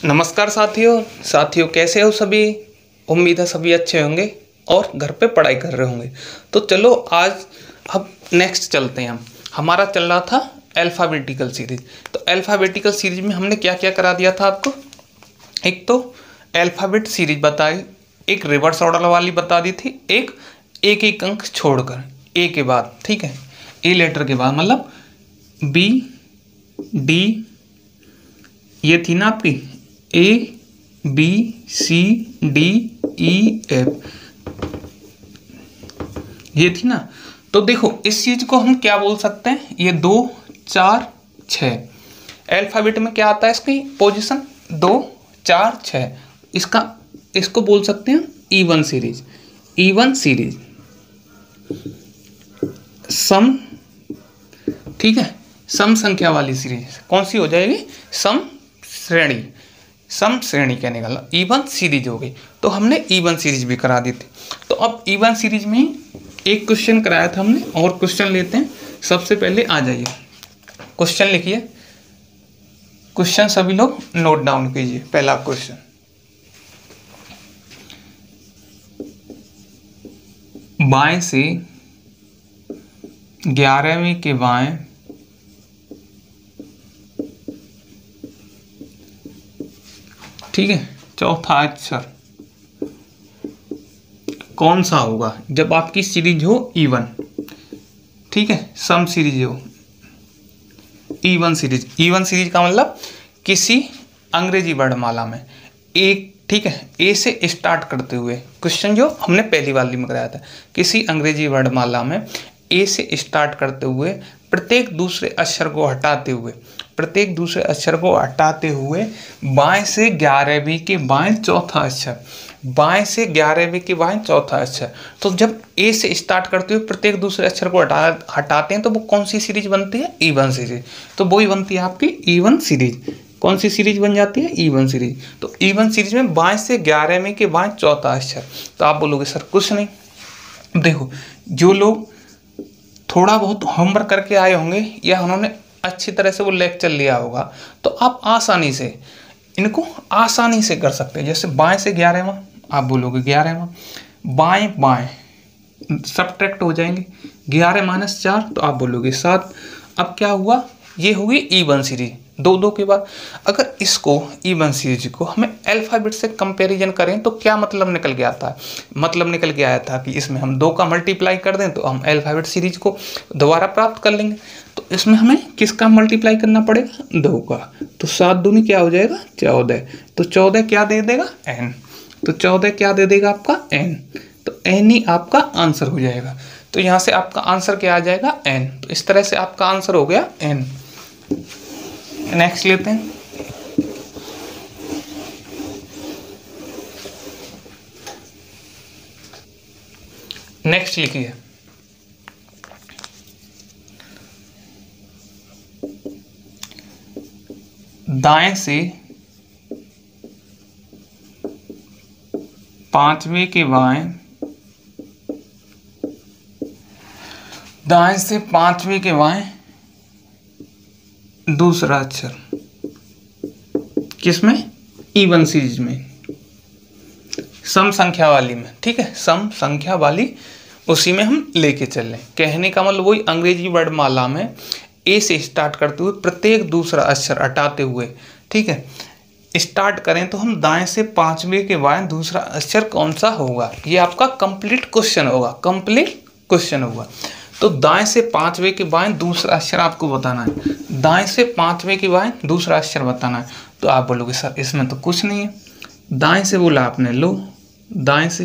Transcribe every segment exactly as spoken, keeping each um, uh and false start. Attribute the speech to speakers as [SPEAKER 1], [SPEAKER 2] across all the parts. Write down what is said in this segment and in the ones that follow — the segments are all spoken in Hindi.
[SPEAKER 1] नमस्कार साथियों साथियों कैसे हो सभी। उम्मीद है सभी अच्छे होंगे और घर पे पढ़ाई कर रहे होंगे। तो चलो आज अब नेक्स्ट चलते हैं। हम हमारा चल रहा था अल्फ़ाबेटिकल सीरीज। तो अल्फ़ाबेटिकल सीरीज में हमने क्या क्या करा दिया था आपको। एक तो अल्फ़ाबेट सीरीज बताई, एक रिवर्स ऑर्डर वाली बता दी थी, एक एक एक अंक छोड़कर ए के बाद, ठीक है, ए लेटर के बाद, मतलब बी डी, ये थी ना आपकी A B C D E F, ये थी ना। तो देखो इस चीज को हम क्या बोल सकते हैं, ये दो चार छः अल्फाबेट में क्या आता है, इसकी पोजीशन दो चार छः, इसका इसको बोल सकते हैं even series. Even series sum, ठीक है, सम संख्या वाली सीरीज कौन सी हो जाएगी, सम श्रेणी, सम श्रेणी कहने का इवन सीरीज हो गई। तो हमने इवन सीरीज भी करा दी थी। तो अब इवन सीरीज में ही एक क्वेश्चन कराया था हमने, और क्वेश्चन लेते हैं। सबसे पहले आ जाइए, क्वेश्चन लिखिए, क्वेश्चन सभी लोग नोट डाउन कीजिए। पहला क्वेश्चन, बाएं से ग्यारहवीं के बाएं ठीक है चौथा अक्षर कौन सा होगा जब आपकी सीरीज हो इवन, ठीक है, सम सीरीज हो इवन सीरीज। इवन सीरीज का मतलब किसी अंग्रेजी वर्णमाला में एक, ठीक है, ए से स्टार्ट करते हुए, क्वेश्चन जो हमने पहली वाली में कराया था, किसी अंग्रेजी वर्णमाला में ए से स्टार्ट करते हुए प्रत्येक दूसरे अक्षर को हटाते हुए प्रत्येक दूसरे अक्षर को हटाते हुए बाएं से ग्यारहवीं के बाएं चौथा अक्षर, बाएं से ग्यारहवीं के बाएं चौथा अक्षर। तो जब ए से स्टार्ट करते हुए प्रत्येक दूसरे अक्षर को हटा हटाते हैं तो वो कौन सी सीरीज बनती है, इवन सीरीज। तो वही बनती है आपकी इवन सीरीज। कौन सी सीरीज बन जाती है, इवन सीरीज। तो इवन सीरीज में बाएं से ग्यारहवीं के बाएं चौथा अक्षर। तो आप बोलोगे सर कुछ नहीं। देखो जो लोग थोड़ा बहुत होमवर्क करके आए होंगे या उन्होंने अच्छी तरह से वो लेक्चर लिया होगा, तो आप आसानी से इनको आसानी से कर सकते हैं। जैसे बाएं से ग्यारहवां, आप बोलोगे ग्यारहवां, बाएं बाएं सब्ट्रैक्ट हो जाएंगे, ग्यारह माइनस चार, तो आप बोलोगे सात। अब क्या हुआ, ये होगी इवन सीरीज, दो दो के बाद। अगर इसको इवन सीरीज को हमें अल्फ़ाबेट से कंपैरिजन करें तो क्या मतलब निकल के आता है, मतलब निकल के आया था कि इसमें हम दो का मल्टीप्लाई कर दें तो हम अल्फ़ाबेट सीरीज को दोबारा प्राप्त कर लेंगे। तो इसमें हमें किसका मल्टीप्लाई करना पड़ेगा, दो का। तो सात दूनी क्या हो जाएगा, चौदह। तो चौदह क्या दे देगा, एन। तो चौदह क्या दे देगा आपका, एन। तो एन ही आपका आंसर हो जाएगा। तो यहाँ से आपका आंसर क्या आ जाएगा, एन। तो इस तरह से आपका आंसर हो गया एन। नेक्स्ट लेते हैं, नेक्स्ट लिखिए, दाएं से पांचवें के बाएं, दाएं से पांचवें के बाएं दूसरा अक्षर, किसमें, इवन सीरीज में, सम संख्या वाली में, ठीक है, सम संख्या वाली, उसी में हम लेके चल रहे हैं। कहने का मतलब वही अंग्रेजी वर्णमाला में ए से स्टार्ट करते हुए प्रत्येक दूसरा अक्षर हटाते हुए, ठीक है, स्टार्ट करें तो हम दाएं से पांचवें के बाएं दूसरा अक्षर कौन सा होगा, ये आपका कंप्लीट क्वेश्चन होगा, कंप्लीट क्वेश्चन होगा। तो दाएं से पांचवें के बाएं दूसरा अक्षर आपको बताना है, दाएं से पांचवें के बाएं दूसरा अक्षर बताना है। तो आप बोलोगे सर इसमें तो कुछ नहीं है। दाएं से बोला आपने, लो दाएं से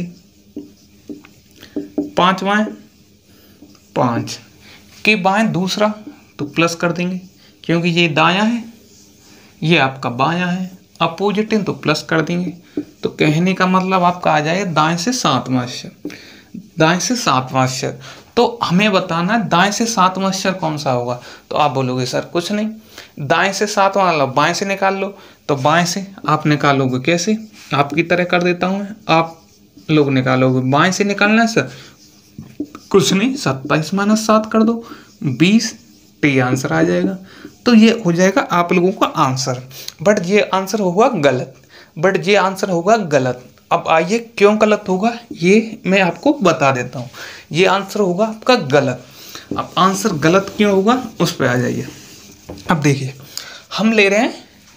[SPEAKER 1] पांच बाएं, पांच के बाएं दूसरा, तो प्लस कर देंगे क्योंकि ये दायां है, ये आपका बायां है, अपोजिट है, तो प्लस कर देंगे। तो कहने का मतलब आपका आ जाएगा दाएं से सातवां अक्षर, दाएं से सातवां अक्षर। तो हमें बताना है दाएं से सातवां अक्षर कौन सा होगा। तो आप बोलोगे सर कुछ नहीं, दाएं से सातवां मतलब बाएं से निकाल लो। तो बाएं से आप निकालोगे कैसे, आपकी तरह कर देता हूँ मैं, आप लोग निकालोगे। बाएं से निकालना है सर, कुछ नहीं, सत्ताईस माइनस सात कर दो, बीस टी आंसर आ जाएगा। तो ये हो जाएगा आप लोगों का आंसर, बट ये आंसर होगा गलत, बट ये आंसर होगा गलत। अब आइए क्यों गलत होगा ये मैं आपको बता देता हूँ। ये आंसर होगा आपका गलत। अब आंसर गलत क्यों होगा उस पर आ जाइए। अब देखिए हम ले रहे हैं,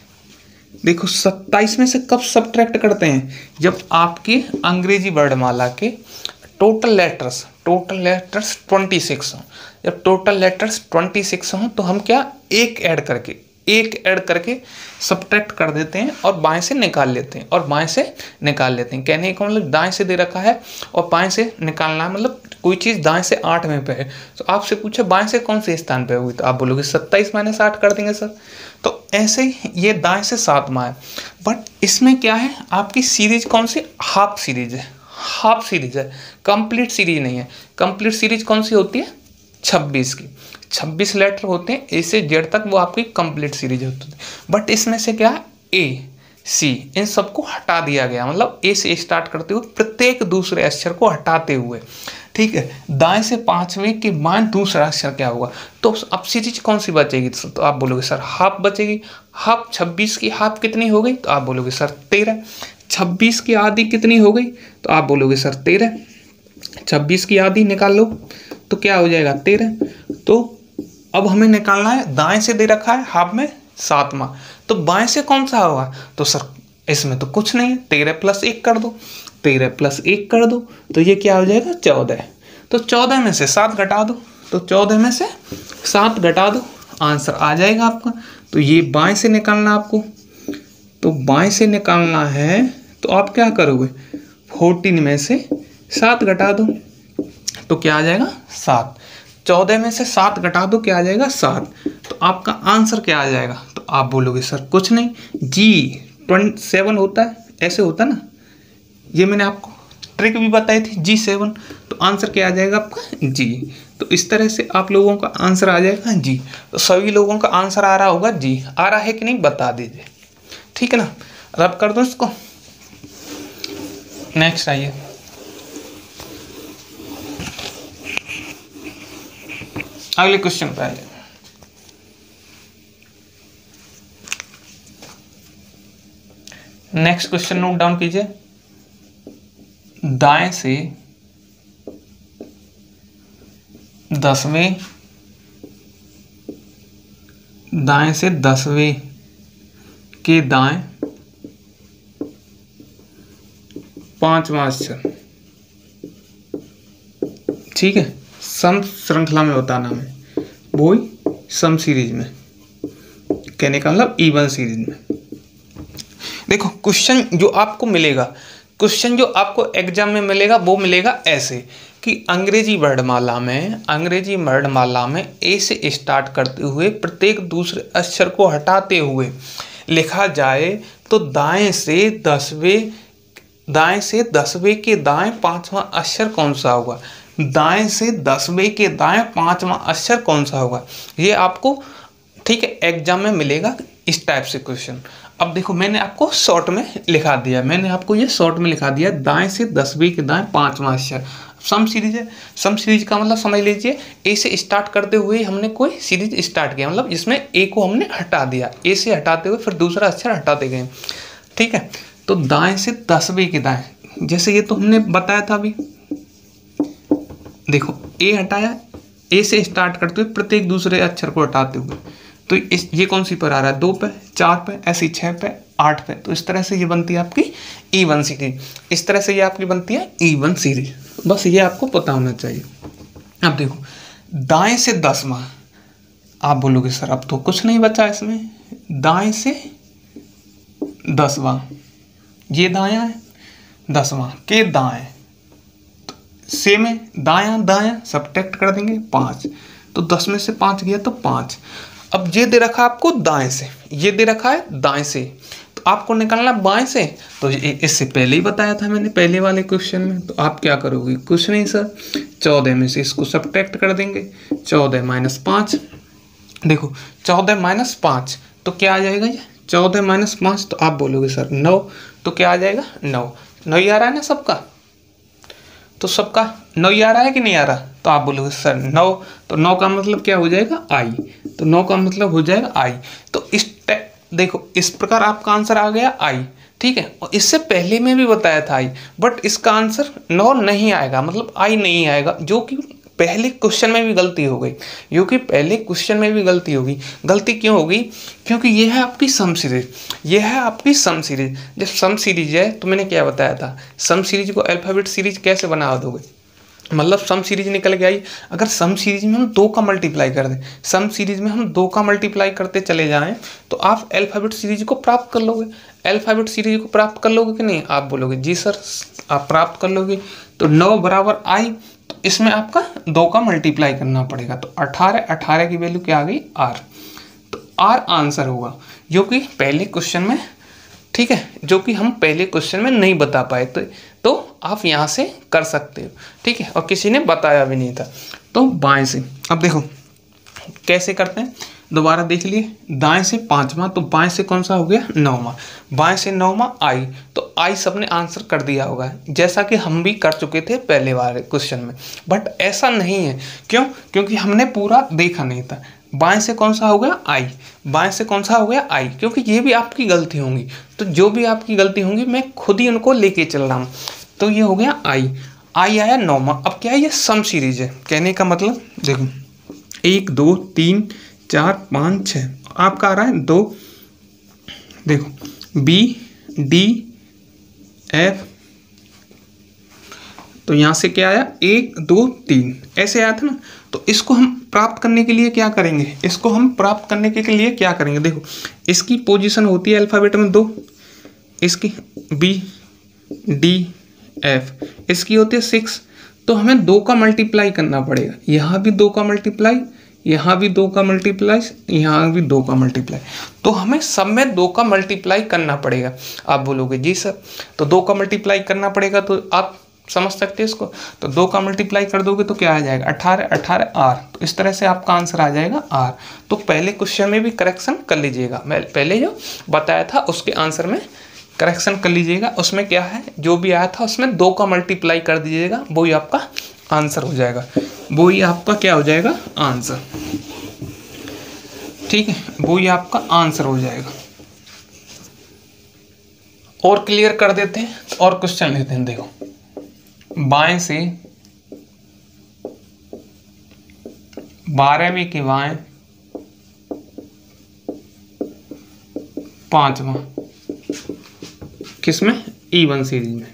[SPEAKER 1] देखो सत्ताईस में से कब सब्ट्रैक्ट करते हैं, जब आपके अंग्रेजी वर्णमाला के total letters total letters twenty six हों। जब टोटल लेटर्स ट्वेंटी सिक्स हों तो हम क्या एक ऐड करके एक ऐड करके सब्ट्रैक्ट कर देते हैं और बाएं से निकाल लेते हैं और बाएं से निकाल लेते हैं। कहने का मतलब दाएं से दे रखा है और बाएं से निकालना है, मतलब कोई चीज़ दाएं से आठवें पे है तो आपसे पूछे बाएं से कौन से स्थान पे होगी तो आप बोलोगे सत्ताईस माइनस आठ कर देंगे सर। तो ऐसे ही ये दाएं से सातवां है, बट इसमें क्या है आपकी सीरीज कौन सी, हाफ सीरीज है। हाफ सीरीज है, कंप्लीट सीरीज नहीं है। कंप्लीट सीरीज कौन सी होती है, छब्बीस की। छब्बीस लेटर होते हैं ए से जेड तक, वो आपकी कंप्लीट सीरीज होती है। बट इसमें से क्या है ए सी इन सबको हटा दिया गया, मतलब ए से स्टार्ट करते हुए प्रत्येक दूसरे अक्षर को हटाते हुए, ठीक है। दाएं से पांचवें के बाद दूसरा अक्षर क्या होगा, तो अब सीरीज कौन सी बचेगी, तो आप बोलोगे सर हाफ बचेगी। हाफ छब्बीस की हाफ कितनी हो गई, तो आप बोलोगे सर तेरह। छब्बीस की आधी कितनी हो गई, तो आप बोलोगे सर तेरह। छब्बीस की आधी निकाल लो तो क्या हो जाएगा तेरह। तो अब हमें निकालना है, दाएं से दे रखा है हाफ में सातवां, तो बाएं से कौन सा होगा, तो सर इसमें तो कुछ नहीं है, तेरह प्लस एक कर दो, तेरह प्लस एक कर दो तो ये क्या हो जाएगा चौदह। तो चौदह में से सात घटा दो, तो चौदह में से सात घटा दो, आंसर आ जाएगा आपका। तो ये बाएं से निकालना आपको, तो बाएं से निकालना है तो आप क्या करोगे, फोर्टीन में से सात घटा दो तो क्या आ जाएगा सात। चौदह में से सात घटा दो क्या आ जाएगा सात। तो आपका आंसर क्या आ जाएगा, तो आप बोलोगे सर कुछ नहीं, जी ट्वेंटी सेवन होता है, ऐसे होता है ना, ये मैंने आपको ट्रिक भी बताई थी जी सेवन। तो आंसर क्या आ जाएगा आपका जी। तो इस तरह से आप लोगों का आंसर आ जाएगा जी। तो सभी लोगों का आंसर आ रहा होगा जी, आ रहा है कि नहीं बता दीजिए, ठीक है ना। रब कर दो इसको। नेक्स्ट आइए, अगले क्वेश्चन पे आइए। नेक्स्ट क्वेश्चन नोट डाउन कीजिए। दाएं से दसवें दाएं से दसवें के दाएं पांचवा अक्षर, ठीक है, सम श्रृंखला में बताना हमें, वो सम सीरीज में, कहने का मतलब इवन सीरीज में। देखो क्वेश्चन जो आपको मिलेगा, क्वेश्चन जो आपको एग्जाम में मिलेगा वो मिलेगा ऐसे कि अंग्रेजी वर्णमाला में अंग्रेजी वर्णमाला में ए से स्टार्ट करते हुए प्रत्येक दूसरे अक्षर को हटाते हुए लिखा जाए तो दाएं से दसवें दाएं से दसवें के दाएं पांचवा अक्षर कौन सा होगा। दाएं से दसवें के दाएं पांचवा अक्षर कौन सा होगा, ये आपको, ठीक है, एग्जाम में मिलेगा इस टाइप से क्वेश्चन। अब देखो मैंने आपको शॉर्ट में लिखा दिया, मैंने आपको ये शॉर्ट में लिखा दिया, दाएं से दसवीं के दाएं पांचवा अक्षर सम सीरीज है। सम सीरीज का मतलब समझ लीजिए ए से स्टार्ट करते हुए हमने कोई सीरीज स्टार्ट किया, मतलब जिसमें ए को हमने हटा दिया, ए से हटाते हुए फिर दूसरा अक्षर हटाते गए, ठीक है। तो दाएं से दसवीं के दाएं, जैसे ये तो हमने बताया था अभी, देखो ए हटाया, ए से स्टार्ट करते हुए प्रत्येक दूसरे अक्षर को हटाते हुए, तो इस ये कौन सी पर आ रहा है, दो पे, चार पे, ऐसी छः पे, आठ पे। तो इस तरह से ये बनती है आपकी ई वन सीरीज, इस तरह से ये आपकी बनती है ई वन सीरीज, बस ये आपको पता होना चाहिए। अब देखो दाएं से दसवां, आप बोलोगे सर अब तो कुछ नहीं बचा इसमें, दाएं से दसवां, ये दायां है, दसवां के दाएं से में दायां दायां सब्ट्रैक्ट कर देंगे पाँच, तो दस में से पाँच गया तो पाँच। अब ये दे रखा है आपको दाएं से, ये दे रखा है दाएं से, तो आपको निकालना बाएं से। तो इससे पहले ही बताया था मैंने पहले वाले क्वेश्चन में। तो आप क्या करोगे, कुछ नहीं सर, चौदह में से इसको सब्ट्रैक्ट कर देंगे, चौदह माइनस पाँच, देखो चौदह माइनस पाँच तो क्या आ जाएगा, ये चौदह माइनस पाँच, तो आप बोलोगे सर नौ, तो क्या आ जाएगा नौ। नौ ही आ रहा है ना सबका, तो सबका नौ ही आ रहा है कि नहीं आ रहा। तो आप बोलोगे सर नौ, तो नौ का मतलब क्या हो जाएगा आई, तो नौ का मतलब हो जाएगा आई। तो इस देखो इस प्रकार आपका आंसर आ गया आई, ठीक है। और इससे पहले में भी बताया था आई, बट इसका आंसर नौ नहीं आएगा, मतलब आई नहीं आएगा, जो कि पहले क्वेश्चन में भी गलती हो गई, क्योंकि पहले क्वेश्चन में भी गलती होगी। गलती क्यों होगी? क्योंकि ये है आपकी सम सीरीज, ये है आपकी सम सीरीज। जब सम सीरीज है तो मैंने क्या बताया था, सम सीरीज को अल्फाबेट सीरीज कैसे बना दोगे, मतलब सम सीरीज निकल के आई, अगर सम सीरीज में हम दो का मल्टीप्लाई कर दें, सम सीरीज में हम दो का मल्टीप्लाई करते चले जाएं तो आप अल्फाबेट सीरीज को प्राप्त कर लोगे। अल्फाबेट सीरीज को प्राप्त कर लोगे कि नहीं? आप बोलोगे जी सर आप प्राप्त कर लोगे। तो नौ बराबर आई, तो इसमें आपका दो का मल्टीप्लाई करना पड़ेगा, तो अठारह, अठारह की वैल्यू क्या आ गई आर, तो आर आंसर होगा, जो कि पहले क्वेश्चन में, ठीक है, जो कि हम पहले क्वेश्चन में नहीं बता पाए, तो तो आप यहाँ से कर सकते हो, ठीक है, और किसी ने बताया भी नहीं था। तो बाएं से अब देखो कैसे करते हैं, दोबारा देख लिए, दाएं से पांचवा, तो बाएं से कौन सा हो गया नौवां, बाएं से नौवां आई, तो आई सबने आंसर कर दिया होगा, जैसा कि हम भी कर चुके थे पहले वाले क्वेश्चन में। बट ऐसा नहीं है, क्यों? क्योंकि हमने पूरा देखा नहीं था। बाएं से कौन सा हो गया आई, बाएं से कौन सा हो गया आई, क्योंकि ये भी आपकी गलती होंगी, तो जो भी आपकी गलती होंगी मैं खुद ही उनको लेके चल रहा हूँ। तो ये हो गया आई, आई आया नौवां। अब क्या है, ये सम सीरीज है, कहने का मतलब देखो एक दो तीन चार पाँच छः, आपका आ रहा है दो, देखो बी डी एफ, तो यहाँ से क्या आया एक दो तीन, ऐसे आया था ना। तो इसको हम प्राप्त करने के लिए क्या करेंगे, इसको हम प्राप्त करने के लिए क्या करेंगे, देखो इसकी पोजीशन होती है अल्फ़ाबेट में दो, इसकी बी डी एफ, इसकी होती है सिक्स, तो हमें दो का मल्टीप्लाई करना पड़ेगा, यहाँ भी दो का मल्टीप्लाई, यहाँ भी दो का मल्टीप्लाई, यहाँ भी दो का मल्टीप्लाई, तो हमें सब में दो का मल्टीप्लाई करना पड़ेगा। आप बोलोगे जी सर तो दो का मल्टीप्लाई करना पड़ेगा, तो आप समझ सकते हैं इसको, तो दो का मल्टीप्लाई कर दोगे तो क्या आ जाएगा अठारह, अठारह आर, तो इस तरह से आपका आंसर आ जाएगा आर। तो पहले क्वेश्चन में भी करेक्शन कर लीजिएगा, मैं पहले जो बताया था उसके आंसर में करेक्शन कर लीजिएगा, उसमें क्या है जो भी आया था उसमें दो का मल्टीप्लाई कर दीजिएगा, वो ही आपका आंसर हो जाएगा, वो ही आपका क्या हो जाएगा आंसर, ठीक है, वो ही आपका आंसर हो जाएगा। और क्लियर कर देते हैं और क्वेश्चन लेते हैं। देखो बाएं से बारहवीं के बाएं पांचवा, किसमें ई वन सीरीज में।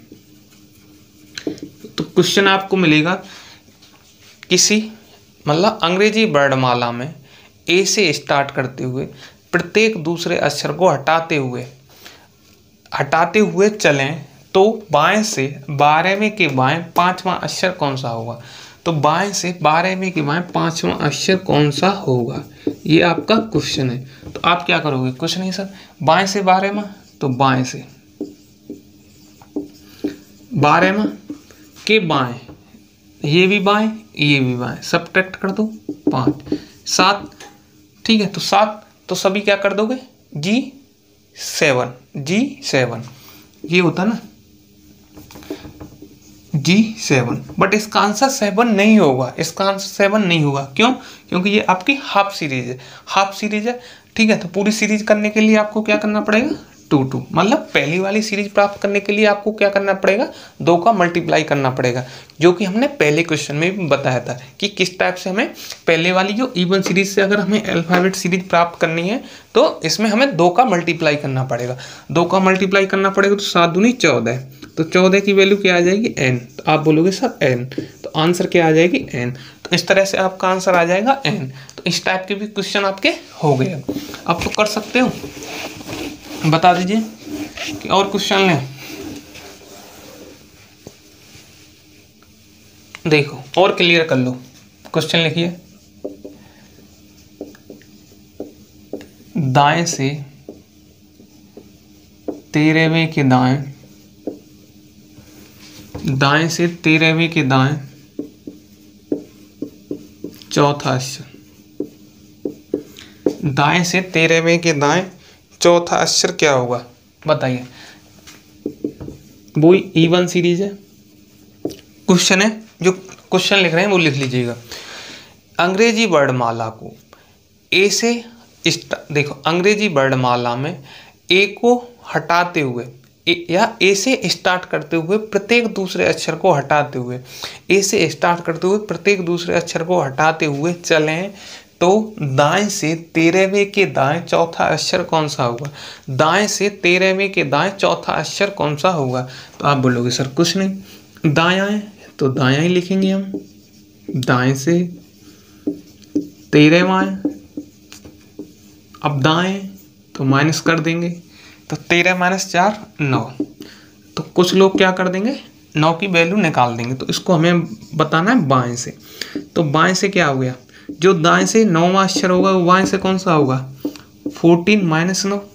[SPEAKER 1] तो क्वेश्चन आपको मिलेगा किसी मतलब अंग्रेजी वर्णमाला में ए से स्टार्ट करते हुए प्रत्येक दूसरे अक्षर को हटाते हुए हटाते हुए चलें तो बाएं से बारहवें के बाएं पांचवा अक्षर कौन सा होगा। तो बाएं से बारहवें के बाएं पांचवा अक्षर कौन सा होगा, ये आपका क्वेश्चन है। तो आप क्या करोगे, कुछ नहीं सर, बाएं से बारहवां, तो बाएं से बारहवां के बाएं, ये भी बाएं ये भी बाएं, सब्ट्रैक्ट कर दो पाँच सात, ठीक है, तो सात, तो सभी क्या कर दोगे जी सेवन, जी सेवन, ये होता ना जी सेवन, बट इसका आंसर सेवन नहीं होगा, इसका आंसर सेवन नहीं होगा, क्यों? क्योंकि ये आपकी हाफ सीरीज है, हाफ सीरीज है, ठीक है। तो पूरी सीरीज करने के लिए आपको क्या करना पड़ेगा टू टू, मतलब पहली वाली सीरीज प्राप्त करने के लिए आपको क्या करना पड़ेगा दो का मल्टीप्लाई करना पड़ेगा, जो कि हमने पहले क्वेश्चन में भी बताया था कि किस टाइप से हमें पहले वाली जो इवन सीरीज से अगर हमें अल्फाबेट सीरीज प्राप्त करनी है तो इसमें हमें दो का मल्टीप्लाई करना पड़ेगा, दो का मल्टीप्लाई करना पड़ेगा, तो सात दूनी चौदह, तो चौदह की वैल्यू क्या आ जाएगी एन, तो आप बोलोगे सर एन, तो आंसर क्या आ जाएगी एन, तो इस तरह से आपका आंसर आ जाएगा एन। तो इस टाइप के भी क्वेश्चन आपके हो गए, आप तो कर सकते हो, बता दीजिए कि और क्वेश्चन लें। देखो और क्लियर कर लो, क्वेश्चन लिखिए, दाएं से तेरहवें के दाएं, दाएं से तेरहवें के दाएं चौथा अक्षर, दाएं से तेरहवें के दाएं चौथा अक्षर क्या होगा बताइए। वो इवन सीरीज है, क्वेश्चन है जो क्वेश्चन लिख रहे हैं वो लिख लीजिएगा। अंग्रेजी वर्णमाला को ए से देखो, अंग्रेजी वर्णमाला में ए को हटाते हुए ए, या ए से स्टार्ट करते हुए प्रत्येक दूसरे अक्षर को हटाते हुए ए से स्टार्ट करते हुए प्रत्येक दूसरे अक्षर को हटाते हुए चलें तो दाएं से तेरहवें के दाएं चौथा अक्षर कौन सा होगा? दाएं से तेरहवें के दाएं चौथा अक्षर कौन सा होगा? तो आप बोलोगे सर कुछ नहीं, दायां है तो दायां ही लिखेंगे हम। दाएं से तेरहवां है, अब दाएं तो माइनस कर देंगे, तो तेरह माइनस चार नौ। तो कुछ लोग क्या कर देंगे, नौ की वैल्यू निकाल देंगे। तो इसको हमें बताना है बाएं से। तो बाएं से क्या हो गया, जो दाएं से नौवां अक्षर होगा वो बाएं से कौन सा होगा? फोर्टीन माइनस नौ,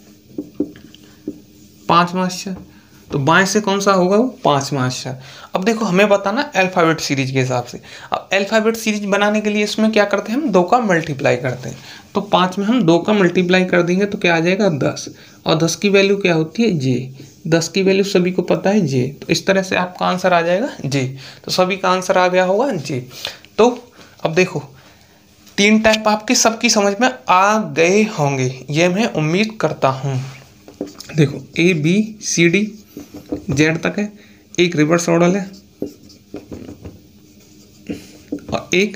[SPEAKER 1] पांचवा अक्षर। तो बाएं से कौन सा होगा? वो पांचवा अक्षर। अब देखो हमें बताना अल्फाबेट सीरीज के हिसाब से। अब अल्फाबेट सीरीज बनाने के लिए इसमें क्या करते हैं, हम दो का मल्टीप्लाई करते हैं। तो पाँच में हम दो का मल्टीप्लाई कर देंगे तो क्या आ जाएगा? दस। और दस की वैल्यू क्या होती है? जे। दस की वैल्यू सभी को पता है जे। तो इस तरह से आपका आंसर आ जाएगा जे। तो सभी का आंसर आ गया होगा जे। तो अब देखो तीन टाइप आपके सबकी समझ में आ गए होंगे, ये मैं उम्मीद करता हूँ। देखो A B C D Z तक है, एक रिवर्स ऑर्डर है और एक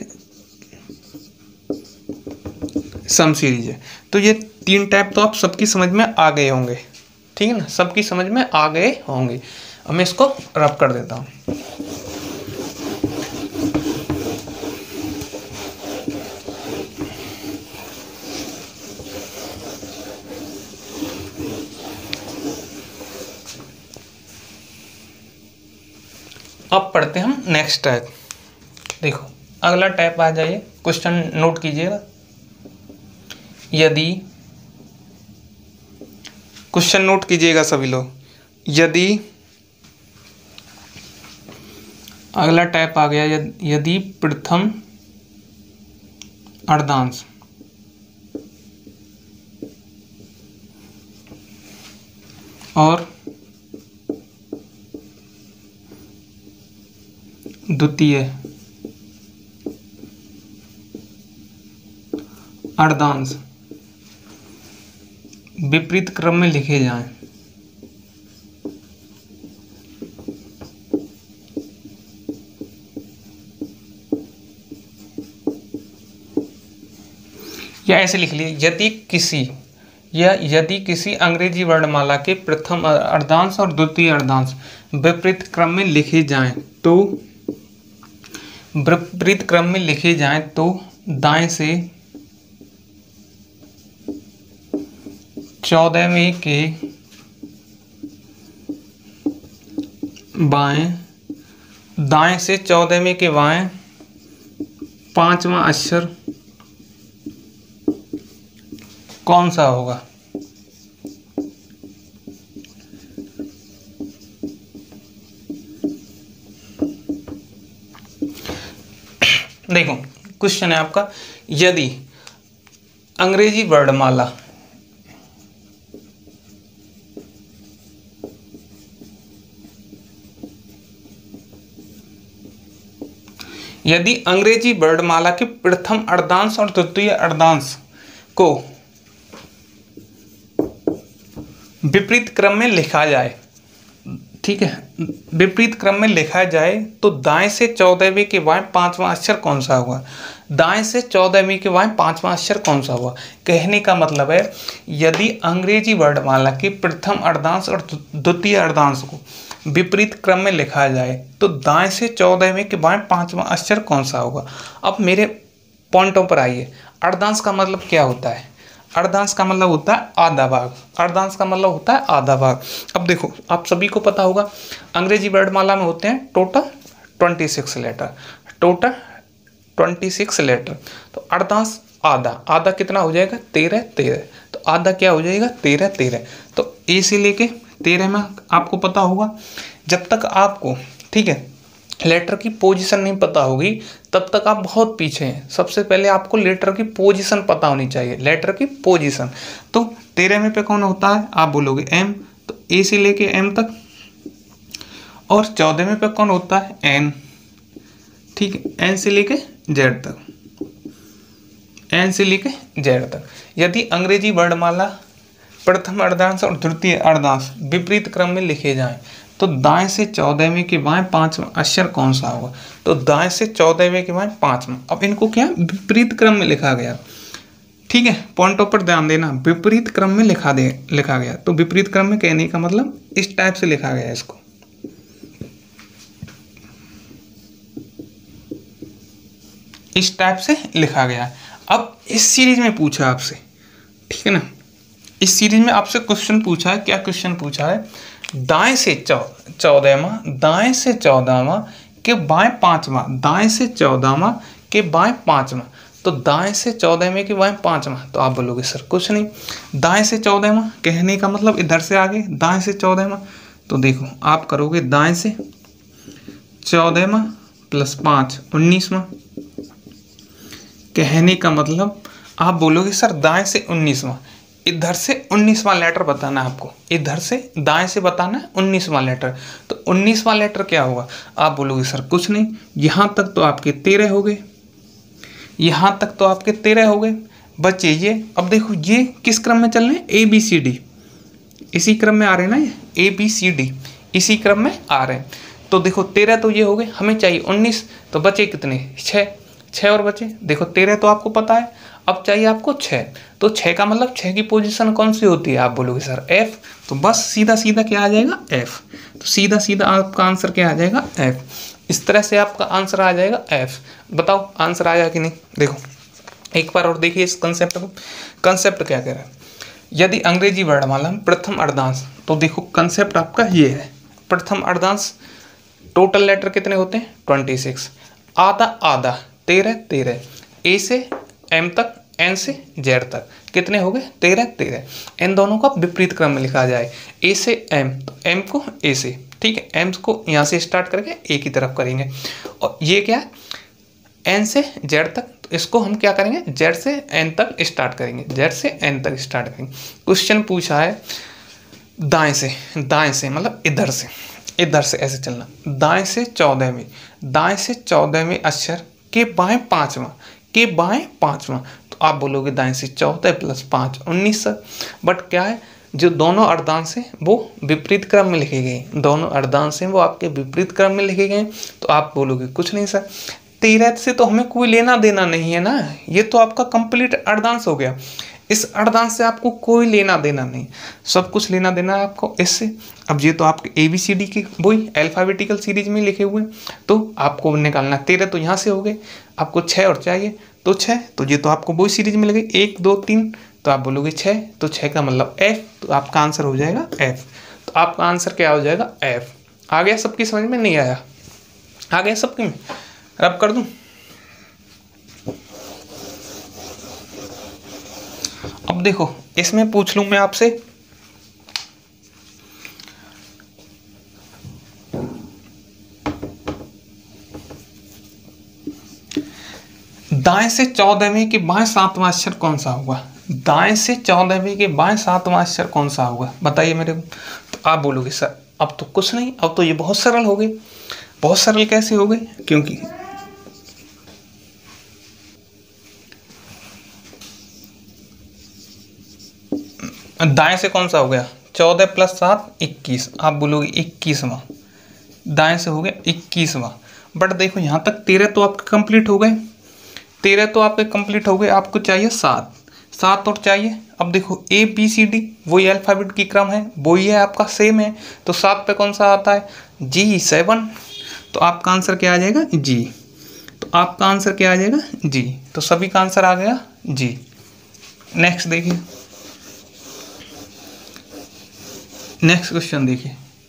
[SPEAKER 1] सम सीरीज है। तो ये तीन टाइप तो आप सबकी समझ में आ गए होंगे, ठीक है ना, सबकी समझ में आ गए होंगे। अब मैं इसको रब कर देता हूँ। अब पढ़ते हैं हम नेक्स्ट टाइप। देखो अगला टाइप आ जाइए, क्वेश्चन नोट कीजिएगा। यदि क्वेश्चन नोट कीजिएगा सभी लोग। यदि अगला टाइप आ गया, यदि प्रथम अर्धांश और द्वितीय अर्धांश विपरीत क्रम में लिखे जाएं या ऐसे लिख लिए, यदि किसी या यदि किसी अंग्रेजी वर्णमाला के प्रथम अर्धांश और द्वितीय अर्धांश विपरीत क्रम में लिखे जाएं तो विपरीत क्रम में लिखे जाएं तो दाएं से चौदहवें के बाएं दाएं से चौदहवें के बाएं पांचवा अक्षर कौन सा होगा? देखो क्वेश्चन है आपका, यदि अंग्रेजी वर्णमाला यदि अंग्रेजी वर्णमाला के प्रथम अर्धांश और द्वितीय अर्धांश को विपरीत क्रम में लिखा जाए, ठीक है, विपरीत क्रम में लिखा जाए तो दाएं से चौदहवीं के बाएं पांचवा अक्षर कौन सा होगा? दाएं से चौदहवीं के बाएं पांचवा अक्षर कौन सा होगा? कहने का मतलब है यदि अंग्रेजी वर्णमाला के प्रथम अर्धांश और द्वितीय अर्धांश को विपरीत क्रम में लिखा जाए तो दाएं से चौदहवीं के बाएं पांचवा अक्षर कौन सा होगा? अब मेरे पॉइंटों पर आइए। अर्धांश का मतलब क्या होता है? अर्धांश का मतलब होता है आधा भाग। अर्धांश का मतलब होता है आधा भाग। अब देखो आप सभी को पता होगा अंग्रेजी वर्णमाला में होते हैं total twenty six letter, total twenty six letter. तो अर्धांश आधा, आधा कितना हो जाएगा? तेरह तेरह। तो आधा क्या हो जाएगा? तेरह तेरह। तो ए से लेके तेरह में आपको पता होगा, जब तक आपको, ठीक है, लेटर की पोजीशन नहीं पता होगी तब तक आप बहुत पीछे हैं। सबसे पहले आपको लेटर की पोजीशन पता होनी चाहिए, लेटर की पोजीशन। तो तेरहवें पे कौन होता है? आप बोलोगे एम, तो ए से लेके एम तक। और चौदहवें पे कौन होता है? एन। ठीक है, एन से लेके जेड तक, एन से लेके जेड तक। यदि अंग्रेजी वर्णमाला प्रथम अर्धांश और द्वितीय अर्धांश विपरीत क्रम में लिखे जाएं तो दाएं से चौदहवें के बाएं पांचवा अक्षर कौन सा होगा? तो दाएं से चौदहवें के बाएं पांचवा। अब इनको क्या विपरीत क्रम में लिखा गया, ठीक है, पॉइंटों पर ध्यान देना, विपरीत क्रम में लिखा दे लिखा गया। तो विपरीत क्रम में कहने का मतलब इस टाइप से लिखा गया, इसको इस टाइप से लिखा गया। अब इस सीरीज में पूछा आपसे, ठीक है ना, इस सीरीज में आपसे क्वेश्चन पूछा है। क्या क्वेश्चन पूछा है? दाएं से चौ चौदहवा दाएं से चौदहवा के बाएं पांचवा, दाएं से चौदहवा के बाएं पांचवा। तो दाएं से चौदहवें के बाएं पांचवा, तो आप बोलोगे सर कुछ नहीं, दाएं से चौदहवा कहने का मतलब इधर से आगे दाएं से चौदहवा। तो देखो आप करोगे दाएं से चौदहवा प्लस पाँच उन्नीसवा, कहने का मतलब आप बोलोगे सर दाएं से उन्नीसवां, इधर से उन्नीसवां लेटर बताना है आपको, इधर से दाएं से बताना है उन्नीसवां लेटर। तो उन्नीसवां लेटर क्या होगा? आप बोलोगे सर कुछ नहीं, यहाँ तक तो आपके तेरह हो गए, यहाँ तक तो आपके तेरह हो गए, बच्चे ये। अब देखो ये किस क्रम में चल रहे हैं? ए बी सी डी, इसी क्रम में आ रहे हैं ना, ये ए बी सी डी इसी क्रम में आ रहे हैं। तो देखो तेरह तो ये हो गए, हमें चाहिए उन्नीस, तो बचे कितने? छः, छः और बचे। देखो तेरह तो आपको पता है, अब चाहिए आपको छः। तो छः का मतलब छः की पोजीशन कौन सी होती है? आप बोलोगे सर एफ। तो बस सीधा सीधा क्या आ जाएगा? एफ। तो सीधा सीधा आपका आंसर क्या आ जाएगा? एफ। इस तरह से आपका आंसर आ जाएगा एफ। बताओ आंसर आया कि नहीं? देखो एक बार और देखिए इस कंसेप्ट को। कंसेप्ट क्या कह रहा है? यदि अंग्रेजी वर्णमाला में प्रथम अर्धांश, तो देखो कंसेप्ट आपका ये है, प्रथम अर्धांश टोटल लेटर कितने होते हैं? Twenty six. आधा आधा तेरह तेरह, ए से एम तक, एन से जेड तक कितने हो गए? तेरह तेरह। इन दोनों का विपरीत क्रम में लिखा जाए, ए से एम, तो एम को ए से, ठीक है, एम को यहाँ से स्टार्ट करके ए की तरफ करेंगे। और ये क्या है? एन से जेड तक, तो इसको हम क्या करेंगे? जेड से एन तक स्टार्ट करेंगे, जेड से एन तक स्टार्ट करेंगे। क्वेश्चन पूछा है दाएं से, दाएं से मतलब इधर से, इधर से ऐसे चलना, दाएं से चौदहवें, दाएं से चौदहवें अक्षर के बाएं पांचवा, के बाएं पांचवा। तो आप बोलोगे दाएं से चौदह प्लस पाँच उन्नीस सर। बट क्या है, जो दोनों अर्धांश हैं वो विपरीत क्रम में लिखे गए, दोनों अर्धांश हैं वो आपके विपरीत क्रम में लिखे गए। तो आप बोलोगे कुछ नहीं सर, तेरह से तो हमें कोई लेना देना नहीं है ना, ये तो आपका कंप्लीट अर्धांश हो गया, इस अर्धांश से आपको कोई लेना देना नहीं, सब कुछ लेना देना है आपको इससे। अब ये तो आपके ए बी सी डी के वही अल्फाबेटिकल सीरीज में लिखे हुए, तो आपको निकालना तेरह, तो यहाँ से हो गए, आपको छः और चाहिए तो छः, तो ये तो आपको वही सीरीज में लगे एक दो तीन, तो आप बोलोगे छः, तो छः का मतलब एफ, तो आपका आंसर हो जाएगा एफ। तो आपका आंसर क्या हो जाएगा? एफ। आ गया सबकी समझ में? नहीं आया? आ गया सबकी में? रब कर दूं? अब देखो इसमें पूछ लूं मैं आपसे, दाएं से चौदहवें के बाएं सातवां अक्षर कौन सा होगा? दाएं से चौदहवें के बाएं सातवां अक्षर कौन सा होगा? बताइए मेरे को। तो आप बोलोगे सर अब तो कुछ नहीं, अब तो ये बहुत सरल हो गई। बहुत सरल कैसे हो गई? क्योंकि दाएं से कौन सा हो गया? चौदह प्लस सात इक्कीस, आप बोलोगे इक्कीसवां, दाएं से हो गया इक्कीसवां। बट देखो यहाँ तक तेरह तो आपके कंप्लीट हो गए, तेरह तो आपके कंप्लीट हो गए, आपको चाहिए सात, सात और चाहिए। अब देखो ए बी सी डी वही अल्फाबेट की क्रम है, वही है आपका, सेम है, तो सात पे कौन सा आता है? G seven. तो आपका आंसर क्या आ जाएगा? जी। तो आपका आंसर क्या आ जाएगा? जी। तो सभी का आंसर आ गया जी। नेक्स्ट देखिए, नेक्स्ट क्वेश्चन देखिए,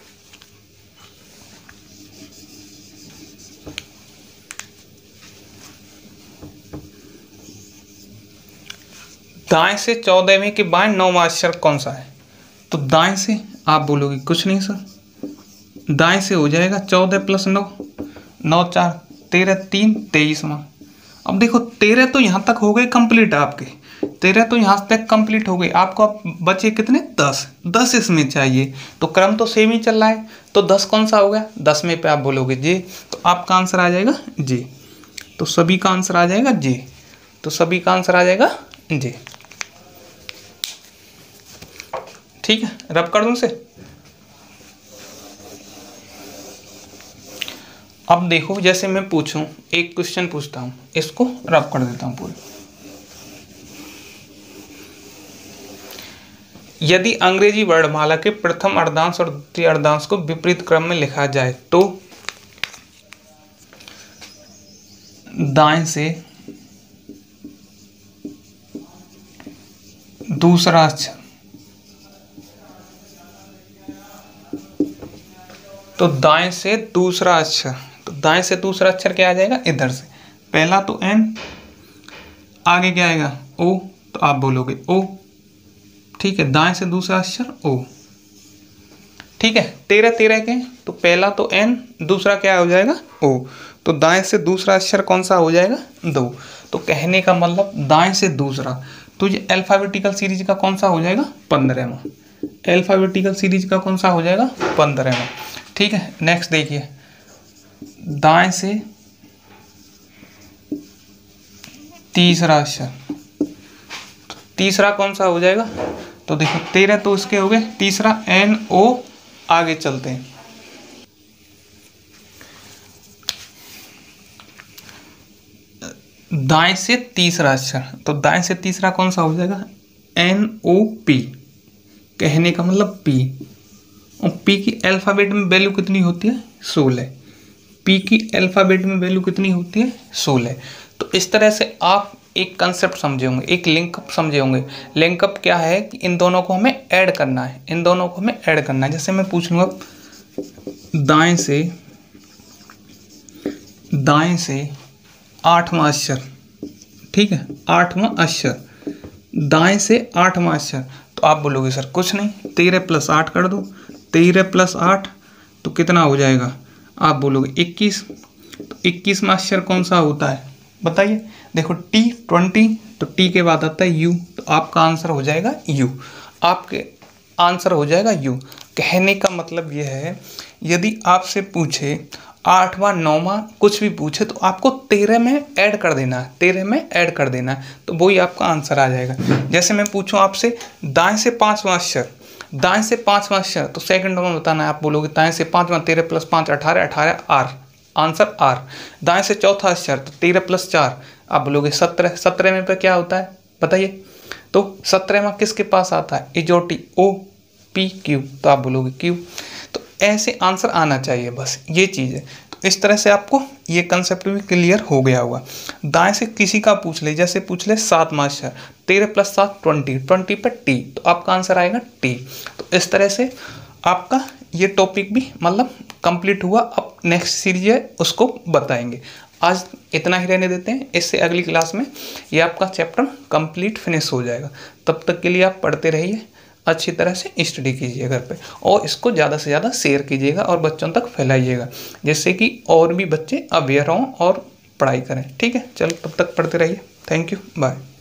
[SPEAKER 1] दाएं से चौदहवें के बाएं नौवां अक्षर कौन सा है? तो दाएं से आप बोलोगे कुछ नहीं सर, दाएं से हो जाएगा चौदह प्लस नौ, नौ चार तेरह, तीन तेईसवां। अब देखो तेरह तो यहाँ तक हो गए कंप्लीट आपके, तेरह तो यहाँ तक कंप्लीट हो गई, आपको अब बचे कितने? दस, दस इसमें चाहिए, तो क्रम तो सेम ही चल रहा है, तो दस कौन सा हो गया? दसवें पे आप बोलोगे जी, तो आपका आंसर आ जाएगा जी। तो सभी का आंसर आ जाएगा जे। तो सभी का आंसर आ जाएगा जे। ठीक है, रब कर दूं से। अब देखो, जैसे मैं पूछूं, एक क्वेश्चन पूछता हूं, इसको रब कर देता हूं पूरे। यदि अंग्रेजी वर्णमाला के प्रथम अर्धांश और द्वितीय अर्धांश को विपरीत क्रम में लिखा जाए तो दाएं से दूसरा अक्षर, तो दाएं से दूसरा अक्षर, तो दाएं से दूसरा अक्षर क्या आ जाएगा, इधर से पहला तो एन, आगे क्या आएगा ओ, तो आप बोलोगे ओ। ठीक है, दाएं से दूसरा अक्षर ओ। ठीक है, तेरह तेरह के, तो पहला तो एन, दूसरा क्या हो जाएगा ओ, तो दाएं से दूसरा अक्षर कौन सा हो जाएगा, दो। तो कहने का मतलब दाएं से दूसरा, तो ये अल्फाबेटिकल सीरीज का कौन सा हो जाएगा, पंद्रहवां। अल्फाबेटिकल सीरीज का कौन सा हो जाएगा, पंद्रहवां। ठीक है, नेक्स्ट देखिए, दाएं से तीसरा अक्षर, तीसरा कौन सा हो जाएगा, तो देखो तेरह तो इसके हो गए, तीसरा एन ओ, आगे चलते हैं। दाएं से तीसरा अक्षर, तो दाएं से तीसरा कौन सा हो जाएगा, एन ओ पी। कहने का मतलब पी, और पी की अल्फाबेट में वैल्यू कितनी होती है, सोलह। पी की अल्फाबेट में वैल्यू कितनी होती है, सोलह। तो इस तरह से आप एक कंसेप्ट समझे होंगे, एक लिंकअप समझे होंगे। लिंकअप क्या है कि इन दोनों को हमें ऐड करना है, इन दोनों को हमें ऐड करना है। जैसे मैं पूछ लूँगा, दाएं से दाएं से आठवां अक्षर, ठीक है, आठवां अक्षर, दाएं से आठवां अक्षर, तो आप बोलोगे सर कुछ नहीं, तेरह प्लस आठ कर दो, तेरह प्लस आठ तो कितना हो जाएगा, आप बोलोगे इक्कीस। तो इक्कीसवां अक्षर कौन सा होता है, बताइए। देखो टी, ट्वेंटी, तो टी के बाद आता है यू, तो आपका आंसर हो जाएगा यू। आपके आंसर हो जाएगा यू। कहने का मतलब यह है, यदि आपसे पूछे आठवां नौवां कुछ भी पूछे, तो आपको तेरह में ऐड कर देना है, तेरह में ऐड कर देना है, तो वही आपका आंसर आ जाएगा। जैसे मैं पूछूं आपसे, दाएं से पांचवां अक्षर, दाएं से पांचवां अक्षर, तो सेकंड में बताना है। आप बोलोगे दाएं से पांचवां, तेरह प्लस पाँच अठारह, अठारह आर, आंसर आर। दाएं से चौथा अक्षर, तो तेरह प्लस चार, आप बोलोगे सत्रह। सत्रह में पे क्या होता है बताइए, तो सत्रह में किसके पास आता है, इजोटी, ओ पी क्यू, तो आप बोलोगे क्यू। तो ऐसे आंसर आना चाहिए, बस ये चीज़ है। तो इस तरह से आपको ये कंसेप्ट भी क्लियर हो गया होगा। दाएं से किसी का पूछ ले, जैसे पूछ ले सातवां अक्षर, तेरह प्लस सात ट्वेंटी, ट्वेंटी पे टी, तो आपका आंसर आएगा टी। तो इस तरह से आपका ये टॉपिक भी मतलब कंप्लीट हुआ। अब नेक्स्ट सीरीज है उसको बताएंगे। आज इतना ही रहने देते हैं, इससे अगली क्लास में ये आपका चैप्टर कंप्लीट फिनिश हो जाएगा। तब तक के लिए आप पढ़ते रहिए, अच्छी तरह से स्टडी कीजिए घर पे, और इसको ज़्यादा से ज़्यादा शेयर कीजिएगा और बच्चों तक फैलाइएगा, जिससे कि और भी बच्चे अवेयर हों और पढ़ाई करें। ठीक है, चलो तब तक पढ़ते रहिए। Thank you, bye.